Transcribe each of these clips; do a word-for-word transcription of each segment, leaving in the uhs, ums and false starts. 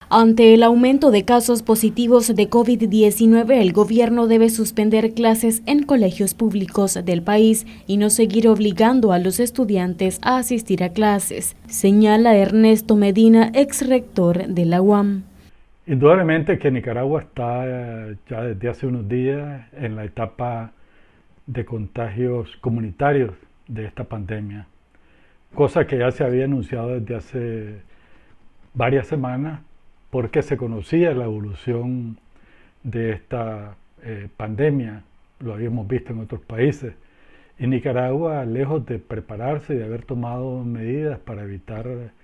Ante el aumento de casos positivos de COVID diecinueve, el gobierno debe suspender clases en colegios públicos del país y no seguir obligando a los estudiantes a asistir a clases, señala Ernesto Medina, ex rector de la U A M. Indudablemente que Nicaragua está eh, ya desde hace unos días en la etapa de contagios comunitarios de esta pandemia, cosa que ya se había anunciado desde hace varias semanas, porque se conocía la evolución de esta eh, pandemia, lo habíamos visto en otros países, y Nicaragua, lejos de prepararse y de haber tomado medidas para evitar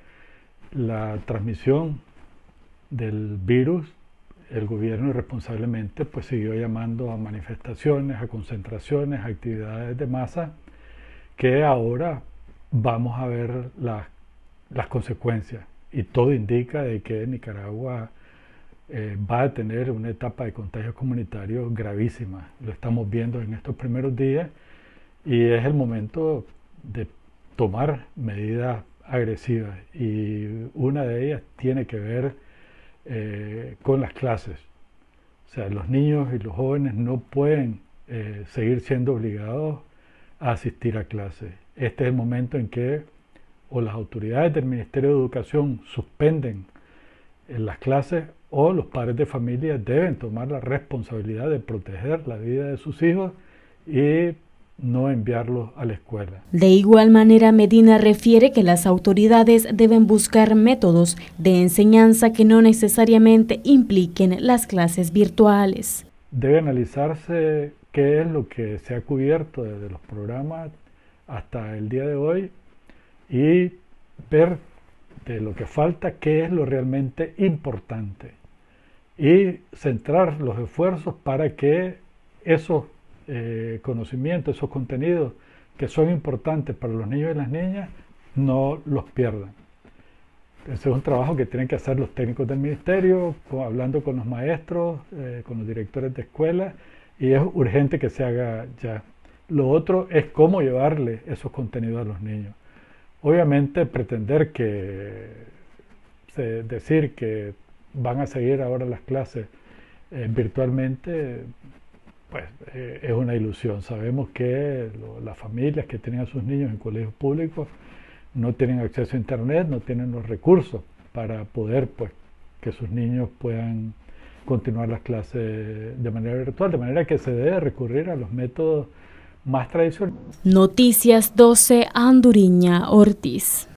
la transmisión del virus, el gobierno irresponsablemente pues siguió llamando a manifestaciones, a concentraciones, a actividades de masa, que ahora vamos a ver la, las consecuencias. Y todo indica de que Nicaragua eh, va a tener una etapa de contagios comunitarios gravísima. Lo estamos viendo en estos primeros días y es el momento de tomar medidas agresivas. Y una de ellas tiene que ver eh, con las clases. O sea, los niños y los jóvenes no pueden eh, seguir siendo obligados a asistir a clases. Este es el momento en que o las autoridades del Ministerio de Educación suspenden las clases o los padres de familia deben tomar la responsabilidad de proteger la vida de sus hijos y no enviarlos a la escuela. De igual manera, Medina refiere que las autoridades deben buscar métodos de enseñanza que no necesariamente impliquen las clases virtuales. Debe analizarse qué es lo que se ha cubierto desde los programas hasta el día de hoy y ver de lo que falta qué es lo realmente importante y centrar los esfuerzos para que esos eh, conocimientos, esos contenidos que son importantes para los niños y las niñas no los pierdan. Ese es un trabajo que tienen que hacer los técnicos del ministerio, con, hablando con los maestros, eh, con los directores de escuela, y es urgente que se haga ya. Lo otro es cómo llevarle esos contenidos a los niños. Obviamente pretender que, se, decir que van a seguir ahora las clases eh, virtualmente, pues eh, es una ilusión. Sabemos que lo, las familias que tienen a sus niños en colegios públicos no tienen acceso a internet, no tienen los recursos para poder pues, que sus niños puedan continuar las clases de manera virtual, de manera que se debe recurrir a los métodos más tradicionales. Noticias doce, Anduriña Ortiz.